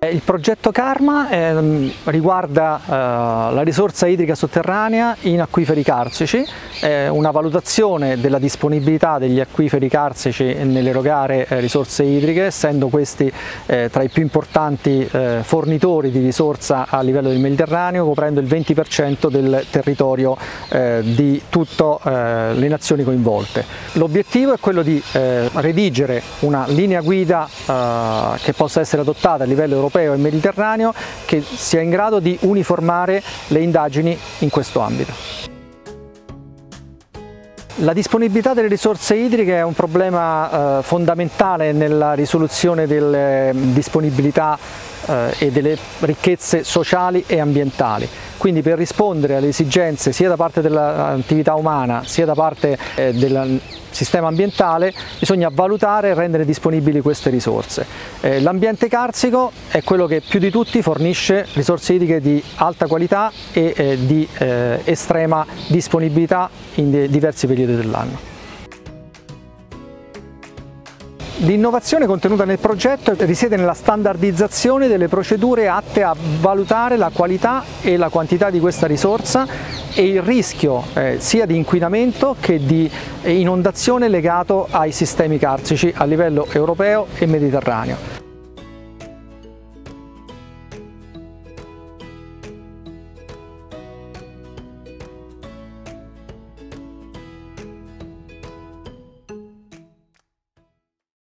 Il progetto Karma riguarda la risorsa idrica sotterranea in acquiferi carsici, una valutazione della disponibilità degli acquiferi carsici nell'erogare risorse idriche, essendo questi tra i più importanti fornitori di risorsa a livello del Mediterraneo, coprendo il 20% del territorio di tutte le nazioni coinvolte. L'obiettivo è quello di redigere una linea guida che possa essere adottata a livello europeo e mediterraneo, che sia in grado di uniformare le indagini in questo ambito. La disponibilità delle risorse idriche è un problema fondamentale nella risoluzione delle disponibilità e delle ricchezze sociali e ambientali. Quindi per rispondere alle esigenze sia da parte dell'attività umana sia da parte del sistema ambientale bisogna valutare e rendere disponibili queste risorse. L'ambiente carsico è quello che più di tutti fornisce risorse idriche di alta qualità e di estrema disponibilità in diversi periodi dell'anno. L'innovazione contenuta nel progetto risiede nella standardizzazione delle procedure atte a valutare la qualità e la quantità di questa risorsa e il rischio sia di inquinamento che di inondazione legato ai sistemi carsici a livello europeo e mediterraneo.